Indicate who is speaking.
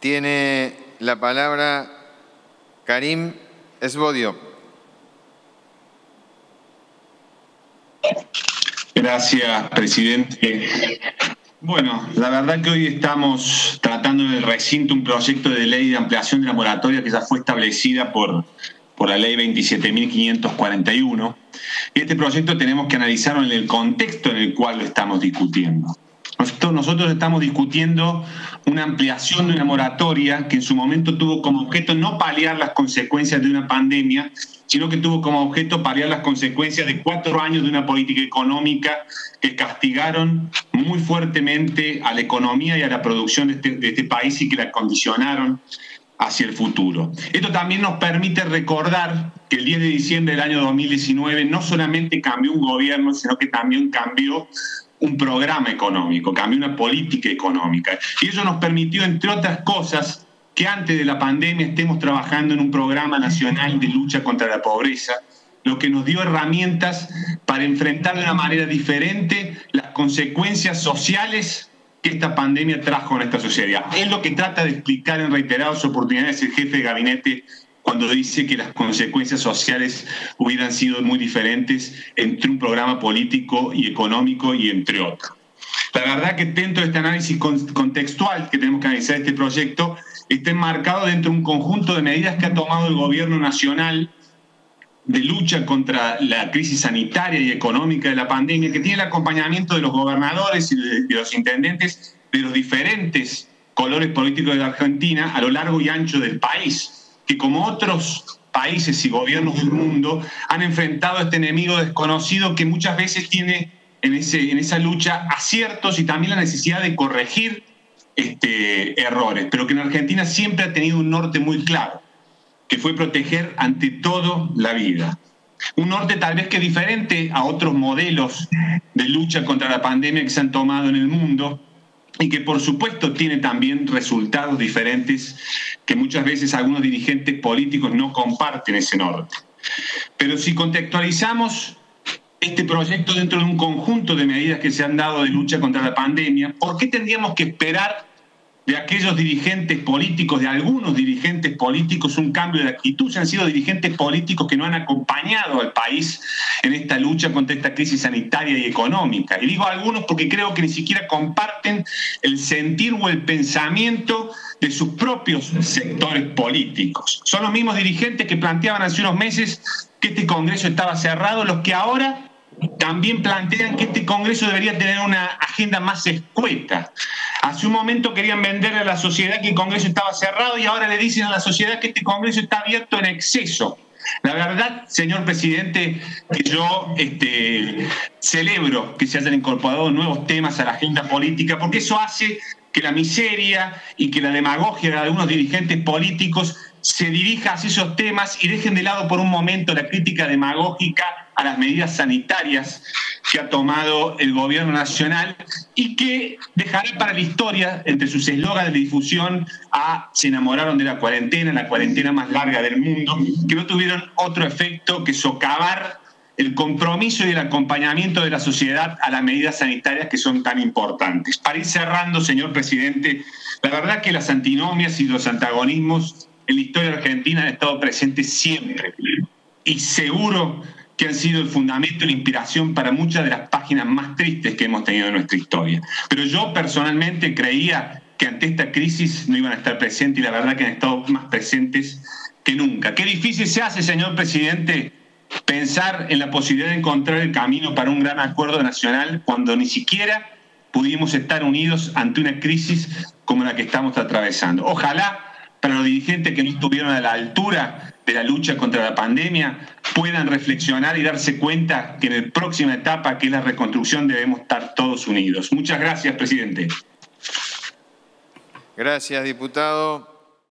Speaker 1: Tiene la palabra Karim Esbodio.
Speaker 2: Gracias, presidente. Bueno, la verdad que hoy estamos tratando en el recinto un proyecto de ley de ampliación de la moratoria que ya fue establecida por la ley 27.541. Y este proyecto tenemos que analizarlo en el contexto en el cual lo estamos discutiendo. Nosotros estamos discutiendo una ampliación de una moratoria que en su momento tuvo como objeto no paliar las consecuencias de una pandemia, sino que tuvo como objeto paliar las consecuencias de 4 años de una política económica que castigaron muy fuertemente a la economía y a la producción de este país y que la condicionaron hacia el futuro. Esto también nos permite recordar que el 10 de diciembre del año 2019 no solamente cambió un gobierno, sino que también cambió un programa económico, cambió una política económica. Y eso nos permitió, entre otras cosas, que antes de la pandemia estemos trabajando en un programa nacional de lucha contra la pobreza, lo que nos dio herramientas para enfrentar de una manera diferente las consecuencias sociales que esta pandemia trajo a nuestra sociedad. Es lo que trata de explicar en reiteradas oportunidades el jefe de gabinete cuando dice que las consecuencias sociales hubieran sido muy diferentes entre un programa político y económico y entre otros. La verdad que dentro de este análisis contextual que tenemos que analizar este proyecto, está enmarcado dentro de un conjunto de medidas que ha tomado el gobierno nacional de lucha contra la crisis sanitaria y económica de la pandemia, que tiene el acompañamiento de los gobernadores y de los intendentes de los diferentes colores políticos de la Argentina a lo largo y ancho del país, que como otros países y gobiernos del mundo han enfrentado a este enemigo desconocido que muchas veces tiene en esa lucha aciertos y también la necesidad de corregir errores, pero que en Argentina siempre ha tenido un norte muy claro, que fue proteger ante todo la vida. Un norte tal vez que diferente a otros modelos de lucha contra la pandemia que se han tomado en el mundo y que por supuesto tiene también resultados diferentes que muchas veces algunos dirigentes políticos no comparten ese norte. Pero si contextualizamos este proyecto dentro de un conjunto de medidas que se han dado de lucha contra la pandemia, ¿por qué tendríamos que esperar de aquellos dirigentes políticos, de algunos dirigentes políticos, un cambio de actitud? Se han sido dirigentes políticos que no han acompañado al país en esta lucha contra esta crisis sanitaria y económica. Y digo algunos porque creo que ni siquiera comparten el sentir o el pensamiento de sus propios sectores políticos. Son los mismos dirigentes que planteaban hace unos meses que este Congreso estaba cerrado, los que ahora también plantean que este Congreso debería tener una agenda más escueta. Hace un momento querían venderle a la sociedad que el Congreso estaba cerrado y ahora le dicen a la sociedad que este Congreso está abierto en exceso. La verdad, señor presidente, que yo celebro que se hayan incorporado nuevos temas a la agenda política, porque eso hace que la miseria y que la demagogia de algunos dirigentes políticos se dirija hacia esos temas y dejen de lado por un momento la crítica demagógica a las medidas sanitarias que ha tomado el gobierno nacional y que dejará para la historia, entre sus eslóganes de difusión, se enamoraron de la cuarentena más larga del mundo, que no tuvieron otro efecto que socavar el compromiso y el acompañamiento de la sociedad a las medidas sanitarias que son tan importantes. Para ir cerrando, señor presidente, la verdad que las antinomias y los antagonismos en la historia argentina han estado presentes siempre y seguro que han sido el fundamento y la inspiración para muchas de las páginas más tristes que hemos tenido en nuestra historia. Pero yo personalmente creía que ante esta crisis no iban a estar presentes y la verdad que han estado más presentes que nunca. Qué difícil se hace, señor presidente, pensar en la posibilidad de encontrar el camino para un gran acuerdo nacional cuando ni siquiera pudimos estar unidos ante una crisis como la que estamos atravesando. Ojalá para los dirigentes que no estuvieron a la altura de la lucha contra la pandemia puedan reflexionar y darse cuenta que en la próxima etapa, que es la reconstrucción, debemos estar todos unidos. Muchas gracias, presidente.
Speaker 1: Gracias, diputado.